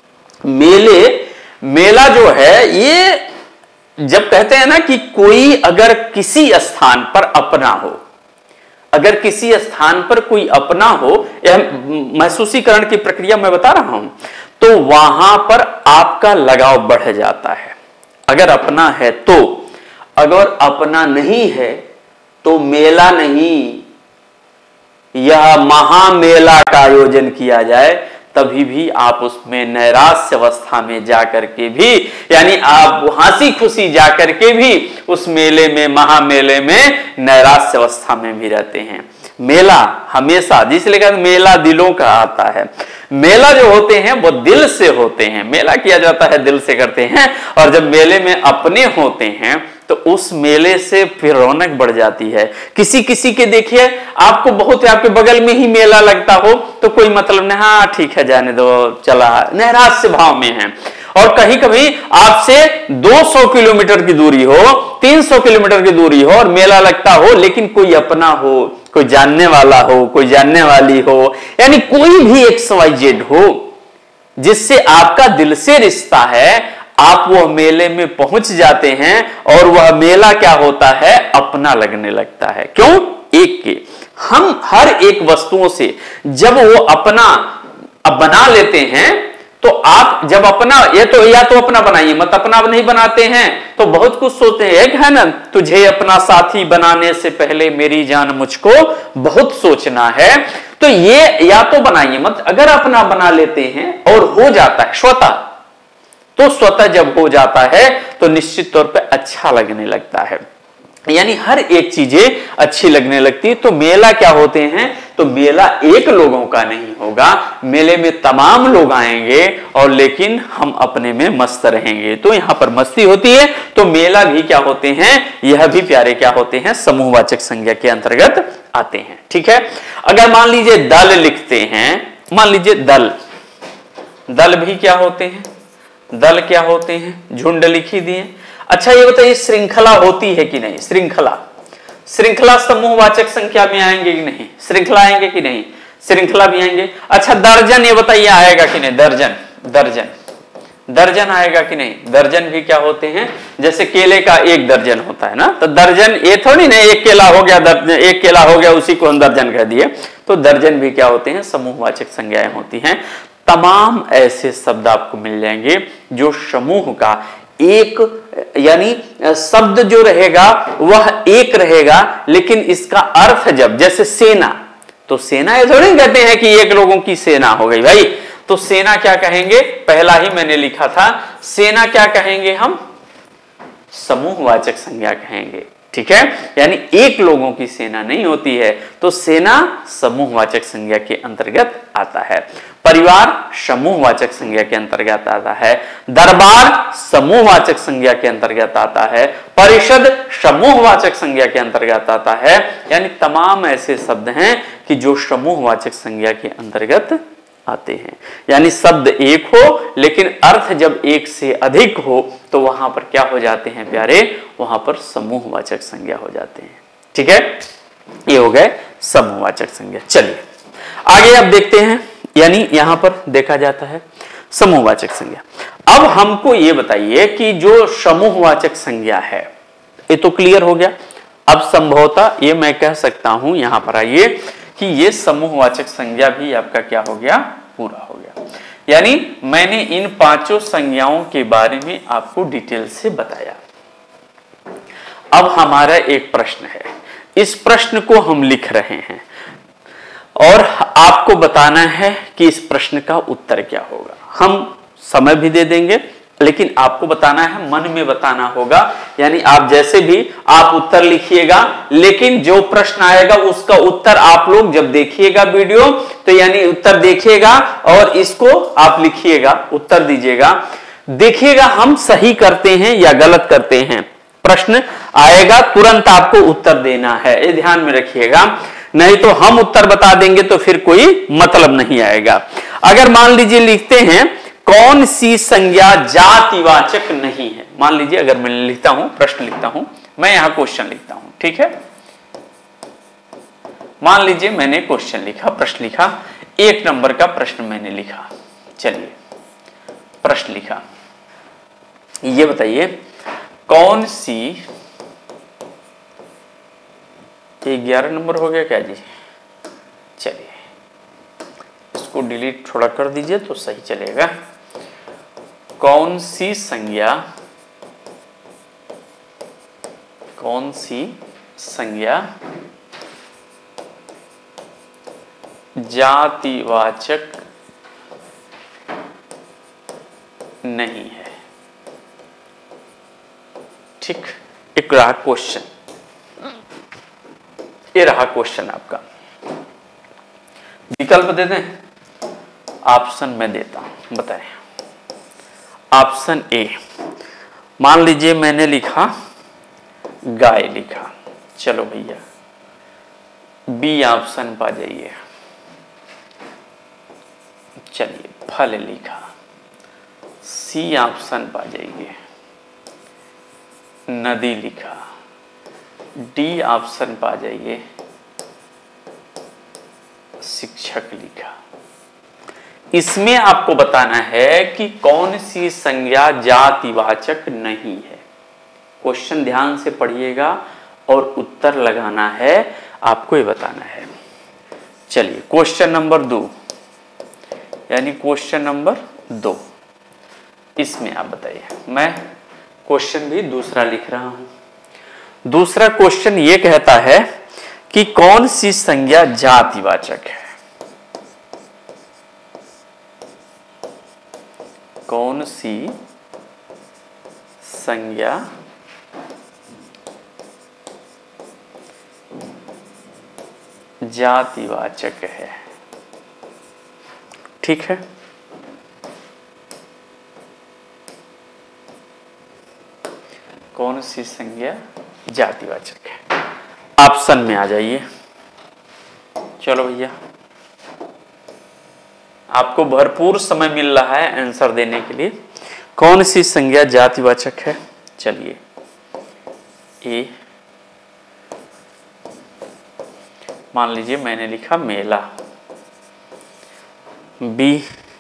मेला जो है ये जब कहते हैं ना कि कोई अगर किसी स्थान पर अपना हो, अगर किसी स्थान पर कोई अपना हो, यह महसूसीकरण की प्रक्रिया मैं बता रहा हूं, तो वहां पर आपका लगाव बढ़ जाता है। अगर अपना है तो, अगर अपना नहीं है तो मेला नहीं, यह महामेला का आयोजन किया जाए तभी भी आप उसमें नैराश्य अवस्था में जाकर के भी, यानी आप हंसी खुशी जाकर के भी उस मेले में, महामेले में नैराश्य अवस्था में भी रहते हैं। मेला हमेशा, जिसलिए कहते हैं मेला दिलों का आता है, मेला जो होते हैं वो दिल से होते हैं, मेला किया जाता है दिल से करते हैं, और जब मेले में अपने होते हैं तो उस मेले से फिर रौनक बढ़ जाती है। किसी किसी के देखिए आपको बहुत है, आपके बगल में ही मेला लगता हो तो कोई मतलब नहीं, हाँ ठीक है जाने दो, चला, नैराश्य भाव में है। और कहीं कभी आपसे 200 किलोमीटर की दूरी हो, 300 किलोमीटर की दूरी हो और मेला लगता हो, लेकिन कोई अपना हो, कोई जानने वाला हो, कोई जानने वाली हो, यानी कोई भी XYZ हो जिससे आपका दिल से रिश्ता है, आप वो मेले में पहुंच जाते हैं और वह मेला क्या होता है, अपना लगने लगता है। क्यों, एक के हम हर एक वस्तुओं से जब वो अपना अब बना लेते हैं, तो आप जब अपना, ये तो या तो अपना बनाइए, मत अपना नहीं बनाते हैं तो बहुत कुछ सोचते हैं, एक है ना, तुझे अपना साथी बनाने से पहले मेरी जान मुझको बहुत सोचना है। तो ये या तो बनाइए मत, अगर अपना बना लेते हैं और हो जाता है स्वतः, तो स्वतः जब हो जाता है तो निश्चित तौर पे अच्छा लगने लगता है, यानी हर एक चीजें अच्छी लगने लगती है। तो मेला क्या होते हैं, तो मेला एक लोगों का नहीं होगा, मेले में तमाम लोग आएंगे और लेकिन हम अपने में मस्त रहेंगे, तो यहां पर मस्ती होती है। तो मेला भी क्या होते हैं, यह भी प्यारे क्या होते हैं, समूहवाचक संज्ञा के अंतर्गत आते हैं। ठीक है, अगर मान लीजिए दल लिखते हैं, मान लीजिए दल, दल भी क्या होते हैं, दल क्या होते हैं, झुंड लिखी दिए। अच्छा ये बताइए श्रृंखला होती है कि नहीं, श्रृंखला, श्रृंखला समूहवाचक संख्या में आएंगे कि नहीं, श्रृंखला आएंगे कि नहीं, श्रृंखला भी आएंगे। अच्छा दर्जन ये बताइए आएगा कि नहीं, दर्जन, दर्जन, दर्जन आएगा कि नहीं, दर्जन भी क्या होते हैं, जैसे केले का एक दर्जन होता है ना, तो दर्जन ये थोड़ी ना एक केला हो गया, एक केला हो गया उसी को हम दर्जन कह दिए, तो दर्जन भी क्या होते हैं, समूहवाचक संज्ञाएं होती हैं। तमाम ऐसे शब्द आपको मिल जाएंगे जो समूह का एक, यानी शब्द जो रहेगा वह एक रहेगा, लेकिन इसका अर्थ जब, जैसे सेना, तो सेना ये थोड़ी कहते हैं कि एक लोगों की सेना हो गई भाई, तो सेना क्या कहेंगे, पहला ही मैंने लिखा था, सेना क्या कहेंगे हम, समूहवाचक संज्ञा कहेंगे। ठीक है, यानी एक लोगों की सेना नहीं होती है, तो सेना समूहवाचक संज्ञा के अंतर्गत आता है। परिवार समूहवाचक संज्ञा के अंतर्गत आता है। दरबार समूहवाचक संज्ञा के अंतर्गत आता है। परिषद समूहवाचक संज्ञा के अंतर्गत आता है। यानी तमाम ऐसे शब्द हैं कि जो समूहवाचक संज्ञा के अंतर्गत आते हैं। यानी शब्द एक हो लेकिन अर्थ जब एक से अधिक हो तो वहां पर क्या हो जाते हैं प्यारे, वहां पर समूहवाचक संज्ञा हो जाते हैं। ठीक है, ये हो गए समूहवाचक संज्ञा। चलिए आगे अब देखते हैं, यानी यहां पर देखा जाता है समूहवाचक संज्ञा। अब हमको ये बताइए कि जो समूहवाचक संज्ञा है, ये तो क्लियर हो गया। अब संभवतः ये मैं कह सकता हूं, यहां पर आइए, कि ये समूहवाचक संज्ञा भी आपका क्या हो गया, पूरा हो गया। यानी मैंने इन पांचों संज्ञाओं के बारे में आपको डिटेल से बताया। अब हमारा एक प्रश्न है, इस प्रश्न को हम लिख रहे हैं और आपको बताना है कि इस प्रश्न का उत्तर क्या होगा। हम समय भी दे देंगे, लेकिन आपको बताना है, मन में बताना होगा। यानी आप जैसे भी आप उत्तर लिखिएगा, लेकिन जो प्रश्न आएगा उसका उत्तर आप लोग जब देखिएगा वीडियो, तो यानी उत्तर देखिएगा और इसको आप लिखिएगा, उत्तर दीजिएगा। देखिएगा हम सही करते हैं या गलत करते हैं। प्रश्न आएगा, तुरंत आपको उत्तर देना है, ये ध्यान में रखिएगा। नहीं तो हम उत्तर बता देंगे तो फिर कोई मतलब नहीं आएगा। अगर मान लीजिए लिखते हैं कौन सी संज्ञा जातिवाचक नहीं है, मान लीजिए अगर मैं लिखता हूं, प्रश्न लिखता हूं, मैं यहां क्वेश्चन लिखता हूं, ठीक है। मान लीजिए मैंने क्वेश्चन लिखा, प्रश्न लिखा, 1 नंबर का प्रश्न मैंने लिखा। चलिए प्रश्न लिखा, ये बताइए कौन सी, 11 नंबर हो गया क्या जी? चलिए इसको डिलीट थोड़ा कर दीजिए तो सही चलेगा। कौन सी संज्ञा, कौन सी संज्ञा जातिवाचक नहीं है? ठीक, एक रहा क्वेश्चन, ये रहा क्वेश्चन आपका। विकल्प दे दें, ऑप्शन में देता हूं, बताएं। ऑप्शन ए, मान लीजिए मैंने लिखा गाय लिखा, चलो भैया बी ऑप्शन पा जाइए। चलिए फल लिखा, सी ऑप्शन पा जाइए। नदी लिखा, डी ऑप्शन पा जाइए। शिक्षक लिखा। इसमें आपको बताना है कि कौन सी संज्ञा जातिवाचक नहीं है। क्वेश्चन ध्यान से पढ़िएगा और उत्तर लगाना है, आपको ये बताना है। चलिए क्वेश्चन नंबर 2, यानी क्वेश्चन नंबर 2, इसमें आप बताइए। मैं क्वेश्चन भी दूसरा लिख रहा हूं। दूसरा क्वेश्चन ये कहता है कि कौन सी संज्ञा जातिवाचक है। कौन सी संज्ञा जातिवाचक है? ठीक है, कौन सी संज्ञा जातिवाचक है? ऑप्शन में आ जाइए। चलो भैया आपको भरपूर समय मिल रहा है आंसर देने के लिए। कौन सी संज्ञा जातिवाचक है? चलिए ए, मान लीजिए मैंने लिखा मेला। बी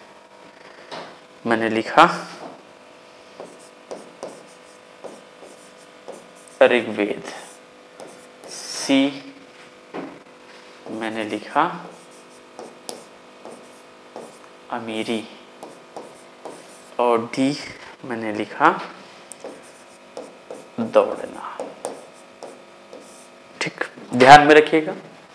मैंने लिखा ऋग्वेद। सी मैंने लिखा अमीरी। और डी मैंने लिखा दौड़ना। ठीक, ध्यान में रखिएगा।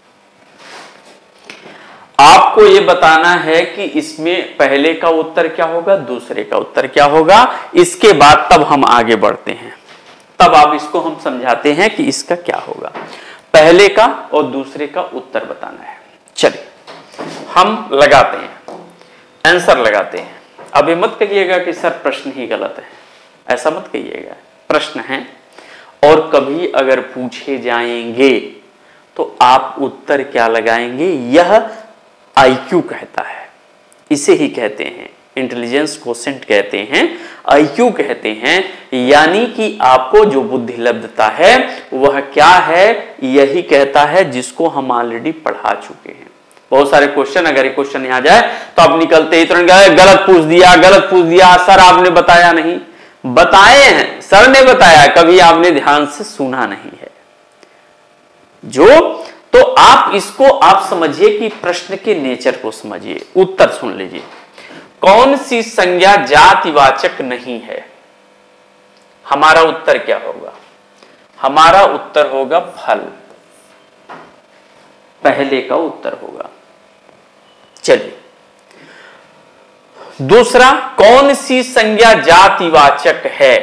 आपको यह बताना है कि इसमें पहले का उत्तर क्या होगा, दूसरे का उत्तर क्या होगा। इसके बाद तब हम आगे बढ़ते हैं, तब आप इसको हम समझाते हैं कि इसका क्या होगा। पहले का और दूसरे का उत्तर बताना है। चलिए हम लगाते हैं, आंसर लगाते हैं। अब ये मत कहिएगा कि सर प्रश्न ही गलत है, ऐसा मत कहिएगा। प्रश्न है और कभी अगर पूछे जाएंगे तो आप उत्तर क्या लगाएंगे, यह आईक्यू कहता है। इसे ही कहते हैं इंटेलिजेंस क्वोशिएंट कहते हैं, आईक्यू कहते हैं। यानी कि आपको जो बुद्धि लब्धता है वह क्या है, यही कहता है, जिसको हम ऑलरेडी पढ़ा चुके हैं। बहुत सारे क्वेश्चन, अगर ये क्वेश्चन यहाँ जाए तो आप निकलते ही तुरंत गलत पूछ दिया, गलत पूछ दिया, सर आपने बताया नहीं। बताए हैं, सर ने बताया, कभी आपने ध्यान से सुना नहीं है। जो तो आप इसको आप समझिए कि प्रश्न के नेचर को समझिए। उत्तर सुन लीजिए, कौन सी संज्ञा जातिवाचक नहीं है, हमारा उत्तर क्या होगा। हमारा उत्तर होगा फल, पहले का उत्तर होगा। चलिए दूसरा, कौन सी संज्ञा जातिवाचक है?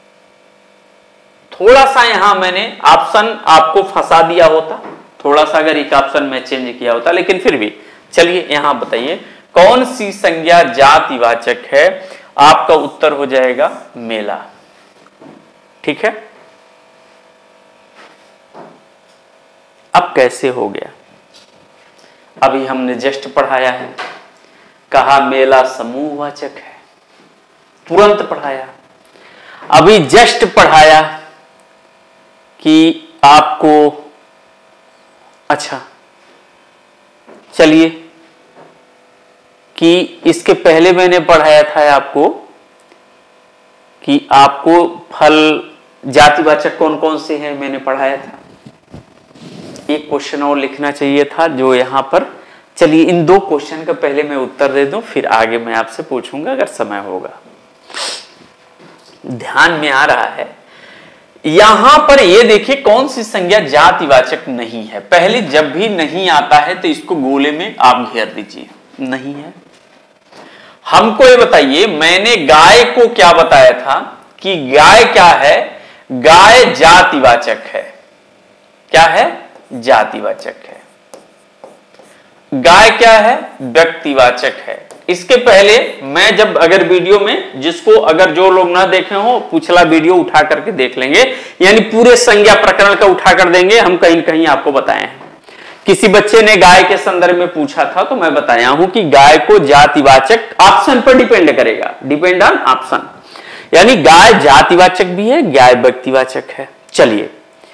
थोड़ा सा यहां मैंने ऑप्शन आपको फंसा दिया होता, थोड़ा सा अगर एक ऑप्शन में चेंज किया होता, लेकिन फिर भी चलिए यहां बताइए कौन सी संज्ञा जातिवाचक है? आपका उत्तर हो जाएगा मेला। ठीक है, अब कैसे हो गया? अभी हमने जस्ट पढ़ाया है, कहा मेला समूहवाचक है, तुरंत पढ़ाया। अभी जस्ट पढ़ाया कि आपको, अच्छा चलिए कि इसके पहले मैंने पढ़ाया था आपको कि आपको फल जातिवाचक कौन कौन से हैं, मैंने पढ़ाया था। एक क्वेश्चन और लिखना चाहिए था जो यहां पर, चलिए इन दो क्वेश्चन का पहले मैं उत्तर दे दूं, फिर आगे मैं आपसे पूछूंगा अगर समय होगा। ध्यान में आ रहा है? यहां पर ये देखिए कौन सी संज्ञा जातिवाचक नहीं है। पहले जब भी नहीं आता है तो इसको गोले में आप घेर दीजिए, नहीं है। हमको ये बताइए, मैंने गाय को क्या बताया था कि गाय क्या है? गाय जातिवाचक है। क्या है? जातिवाचक है। गाय क्या है? व्यक्तिवाचक है। इसके पहले मैं जब अगर वीडियो में, जिसको अगर जो लोग ना देखे हो पिछला वीडियो उठा करके देख लेंगे, यानी पूरे संज्ञा प्रकरण का उठा कर देंगे, हम कहीं कहीं आपको बताए हैं। किसी बच्चे ने गाय के संदर्भ में पूछा था तो मैं बताया हूं कि गाय को जातिवाचक ऑप्शन पर डिपेंड करेगा, डिपेंड ऑन ऑप्शन, यानी गाय जातिवाचक भी है, गाय व्यक्तिवाचक है। चलिए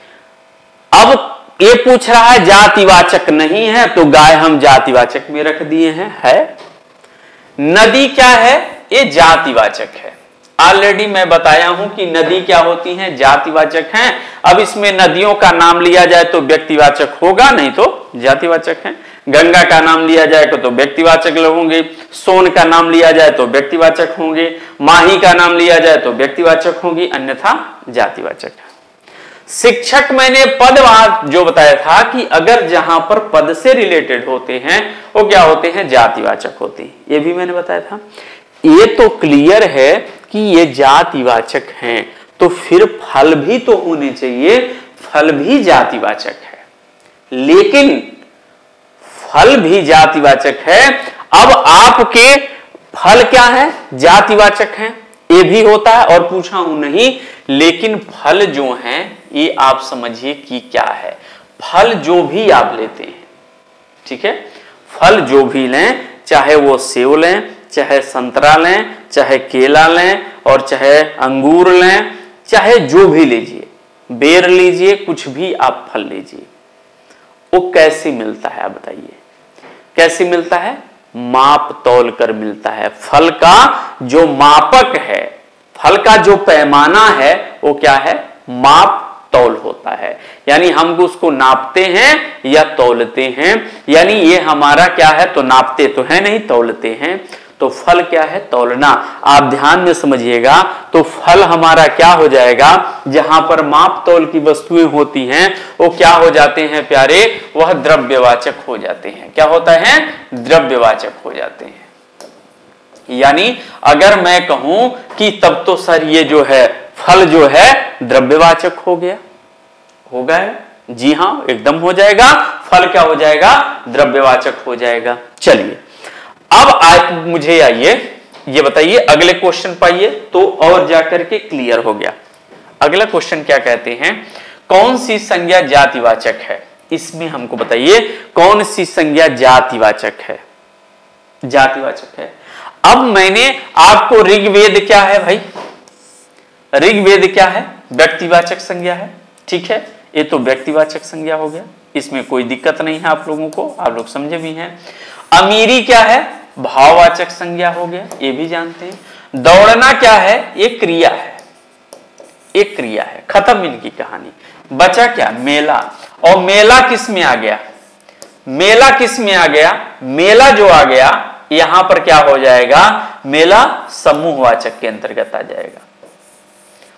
अब ये पूछ रहा है जातिवाचक नहीं है, तो गाय हम जातिवाचक में रख दिए हैं, है। नदी क्या है? ये जातिवाचक है। ऑलरेडी मैं बताया हूं कि नदी क्या होती हैं? जातिवाचक हैं। अब इसमें नदियों का नाम लिया जाए तो व्यक्तिवाचक होगा, नहीं तो जातिवाचक है। गंगा का नाम लिया जाएगा तो व्यक्तिवाचक होंगे, सोन का नाम लिया जाए तो व्यक्तिवाचक होंगे, माही का नाम लिया जाए तो व्यक्तिवाचक होंगी, अन्यथा जातिवाचक है। शिक्षक मैंने पदवाद जो बताया था कि अगर जहां पर पद से रिलेटेड होते हैं वो क्या होते हैं? जातिवाचक होते हैं, ये भी मैंने बताया था। ये तो क्लियर है कि ये जातिवाचक हैं, तो फिर फल भी तो होने चाहिए, फल भी जातिवाचक है। लेकिन फल भी जातिवाचक है। अब आपके फल क्या है? जातिवाचक है, ये भी होता है और पूछा हूं नहीं, लेकिन फल जो हैं ये आप समझिए कि क्या है। फल जो भी आप लेते हैं, ठीक है, फल जो भी लें, चाहे वो सेब लें, चाहे संतरा लें, चाहे केला लें और चाहे अंगूर लें, चाहे जो भी लीजिए, बेर लीजिए, कुछ भी आप फल लीजिए, वो कैसे मिलता है आप बताइए? कैसे मिलता है? माप तौल कर मिलता है। फल का जो मापक है, फल का जो पैमाना है वो क्या है? माप तौल होता है, यानी हम उसको नापते हैं या तौलते हैं, यानी ये हमारा क्या है? तो नापते तो है नहीं, तौलते हैं। तो फल क्या है? तौलना। आप ध्यान में समझिएगा, तो फल हमारा क्या हो जाएगा? जहां पर माप तौल की वस्तुएं होती हैं वो क्या हो जाते हैं प्यारे? वह द्रव्यवाचक हो जाते हैं। क्या होता है? द्रव्यवाचक हो जाते हैं। यानी अगर मैं कहूं कि तब तो सर ये जो है फल जो है द्रव्यवाचक हो गया, होगा? जी हां, एकदम हो जाएगा। फल क्या हो जाएगा? द्रव्यवाचक हो जाएगा। चलिए अब आप मुझे आइए ये बताइए, अगले क्वेश्चन पाइए तो और जाकर के क्लियर हो गया। अगला क्वेश्चन क्या कहते हैं? कौन सी संज्ञा जातिवाचक है? इसमें हमको बताइए कौन सी संज्ञा जातिवाचक है? जातिवाचक है। अब मैंने आपको ऋग्वेद क्या है भाई? ऋग्वेद क्या है? व्यक्तिवाचक संज्ञा है, ठीक है, ये तो व्यक्तिवाचक संज्ञा हो गया, इसमें कोई दिक्कत नहीं है आप लोगों को, आप लोग समझे भी हैं। अमीरी क्या है? भाववाचक संज्ञा हो गया, ये भी जानते हैं। दौड़ना क्या है? एक क्रिया है, एक क्रिया है, खत्म इनकी कहानी। बचा क्या? मेला। और मेला किस में आ गया? मेला किस में आ गया? मेला जो आ गया यहां पर क्या हो जाएगा? मेला समूहवाचक के अंतर्गत आ जाएगा।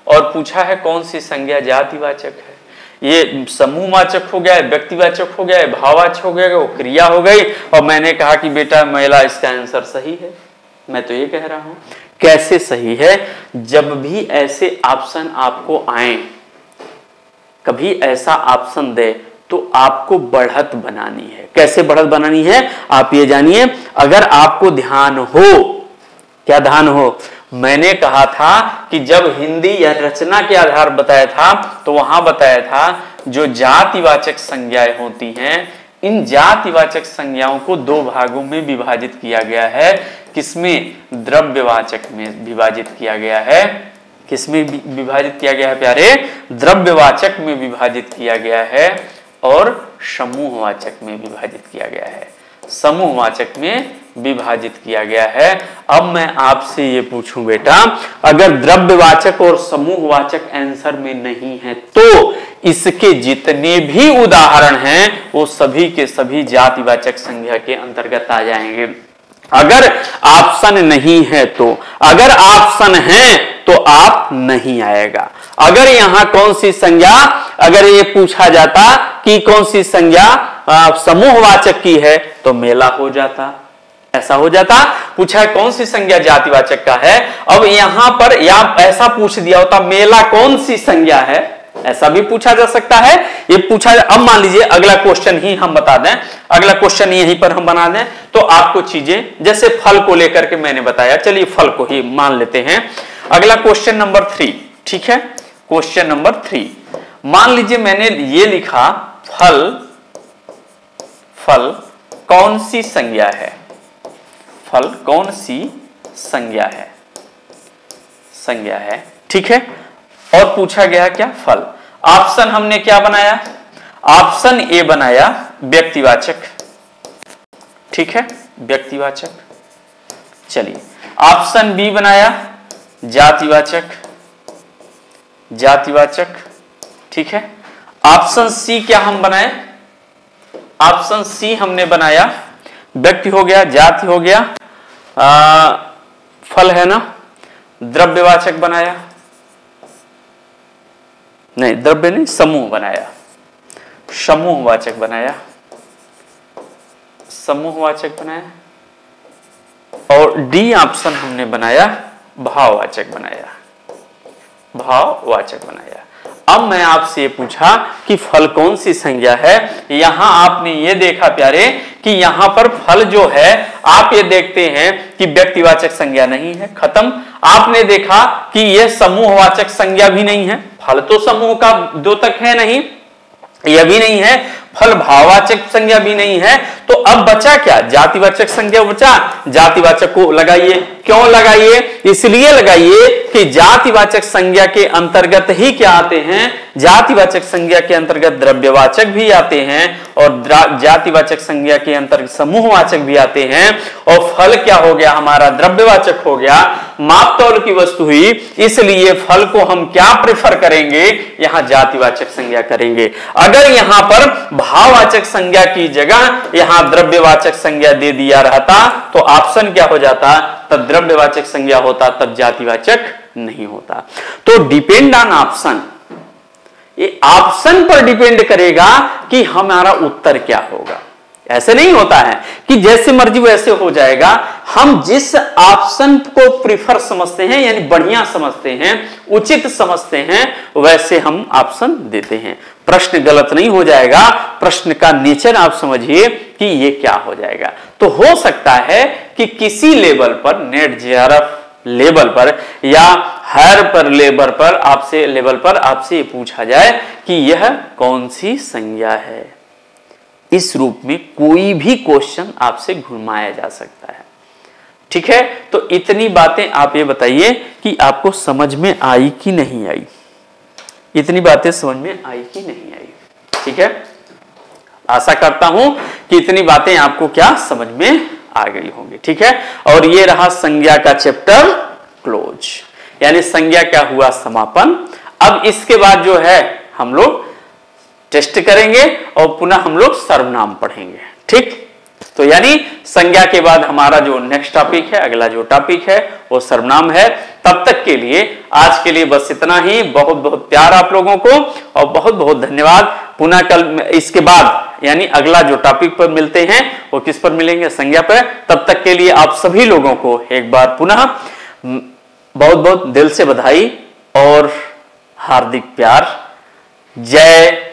और पूछा है कौन सी संज्ञा जातिवाचक है। ये समूहवाचक हो गया है, व्यक्तिवाचक हो गया है, भाववाचक हो गया, वो क्रिया हो गई। और मैंने कहा कि बेटा महिला इसका आंसर सही है। मैं तो ये कह रहा हूं। कैसे सही है? जब भी ऐसे ऑप्शन आपको आए, कभी ऐसा ऑप्शन दे तो आपको बढ़त बनानी है। कैसे बढ़त बनानी है आप ये जानिए। अगर आपको ध्यान हो, क्या ध्यान हो, मैंने कहा था कि जब हिंदी या रचना के आधार बताया था तो वहां बताया था जो जातिवाचक संज्ञाएं होती हैं, इन जातिवाचक संज्ञाओं को दो भागों में विभाजित किया गया है। किसमें? द्रव्यवाचक में विभाजित किया गया है। किसमें विभाजित किया गया है प्यारे? द्रव्यवाचक में विभाजित किया गया है और समूहवाचक में विभाजित किया गया है। समूहवाचक में विभाजित किया गया है। अब मैं आपसे ये पूछूं बेटा, अगर द्रव्यवाचक और समूहवाचक आंसर में नहीं है तो इसके जितने भी उदाहरण हैं वो सभी के सभी जातिवाचक संज्ञा के अंतर्गत आ जाएंगे। अगर ऑप्शन नहीं है तो, अगर ऑप्शन है तो आप नहीं आएगा। अगर यहां कौन सी संज्ञा, अगर ये पूछा जाता कि कौन सी संज्ञा समूहवाचक की है तो मेला हो जाता, ऐसा हो जाता। पूछा है कौन सी संज्ञा जातिवाचक का है, अब यहां पर या ऐसा पूछ दिया होता मेला कौन सी संज्ञा है, ऐसा भी पूछा जा सकता है। ये पूछा। अब मान लीजिए अगला क्वेश्चन ही हम बता दें, अगला क्वेश्चन यहीं पर हम बना दें तो आपको चीजें, जैसे फल को लेकर के मैंने बताया, चलिए फल को ही मान लेते हैं। अगला क्वेश्चन नंबर 3, ठीक है। क्वेश्चन नंबर 3, मान लीजिए मैंने ये लिखा फल, फल कौन सी संज्ञा है, फल कौन सी संज्ञा है, संज्ञा है, ठीक है। और पूछा गया क्या? फल। ऑप्शन हमने क्या बनाया? ऑप्शन ए बनाया व्यक्तिवाचक, ठीक है, व्यक्तिवाचक। चलिए ऑप्शन बी बनाया जातिवाचक, जातिवाचक, ठीक है। ऑप्शन सी क्या हम बनाए? ऑप्शन सी हमने बनाया व्यक्ति हो गया, जाति हो गया, फल है ना, द्रव्यवाचक बनाया, नहीं द्रव्य नहीं, समूह बनाया, समूहवाचक बनाया, समूहवाचक बनाया। और डी ऑप्शन हमने बनाया भाववाचक बनाया, भाववाचक बनाया। अब मैं आपसे ये पूछा कि फल कौन सी संज्ञा है। यहां आपने ये देखा प्यारे कि यहां पर फल जो है, आप ये देखते हैं कि व्यक्तिवाचक संज्ञा नहीं है, खत्म। आपने देखा कि यह समूहवाचक संज्ञा भी नहीं है, फल तो समूह का द्योतक है नहीं, यह भी नहीं है, फल भाववाचक संज्ञा भी नहीं है। तो अब बचा क्या? जातिवाचक संज्ञा बचा। जातिवाचक को लगाइए। क्यों लगाइए? इसलिए लगाइए कि जातिवाचक संज्ञा के अंतर्गत ही क्या आते हैं? जातिवाचक संज्ञा के अंतर्गत द्रव्यवाचक भी आते हैं और जातिवाचक संज्ञा के अंतर्गत समूहवाचक भी आते हैं। और फल क्या हो गया? हमारा द्रव्यवाचक हो गया, मापतौल की वस्तु हुई। इसलिए फल को हम क्या प्रेफर करेंगे? यहां जातिवाचक संज्ञा करेंगे। अगर यहां पर भाववाचक संज्ञा की जगह यहां द्रव्यवाचक संज्ञा दे दिया रहता तो ऑप्शन क्या हो जाता? तब द्रव्यवाचक संज्ञा होता, तब जातिवाचक नहीं होता। तो डिपेंड ऑन ऑप्शन, ये ऑप्शन पर डिपेंड करेगा कि हमारा उत्तर क्या होगा। ऐसे नहीं होता है कि जैसे मर्जी वैसे हो जाएगा। हम जिस ऑप्शन को प्रीफर समझते हैं, यानी बढ़िया समझते हैं, उचित समझते हैं, वैसे हम ऑप्शन देते हैं। प्रश्न गलत नहीं हो जाएगा, प्रश्न का नेचर आप समझिए कि ये क्या हो जाएगा। तो हो सकता है कि किसी लेवल पर, नेट जेआरएफ लेवल पर या हायर पर लेवल पर आपसे ये पूछा जाए कि यह कौन सी संज्ञा है। इस रूप में कोई भी क्वेश्चन आपसे घुमाया जा सकता है, ठीक है। तो इतनी बातें आप ये बताइए कि आपको समझ में आई कि नहीं आई। इतनी बातें समझ में आई कि नहीं आई, ठीक है। आशा करता हूं कि इतनी बातें आपको क्या समझ में आ गई होंगी, ठीक है। और ये रहा संज्ञा का चैप्टर क्लोज, यानी संज्ञा क्या हुआ? समापन। अब इसके बाद जो है हम लोग टेस्ट करेंगे और पुनः हम लोग सर्वनाम पढ़ेंगे, ठीक। तो यानी संज्ञा के बाद हमारा जो नेक्स्ट टॉपिक है, अगला जो टॉपिक है वो सर्वनाम है। तब तक के लिए आज के लिए बस इतना ही। बहुत बहुत प्यार आप लोगों को और बहुत बहुत धन्यवाद। पुनः कल इसके बाद यानी अगला जो टॉपिक पर मिलते हैं वो किस पर मिलेंगे, संज्ञा पर। तब तक के लिए आप सभी लोगों को एक बार पुनः बहुत बहुत दिल से बधाई और हार्दिक प्यार। जय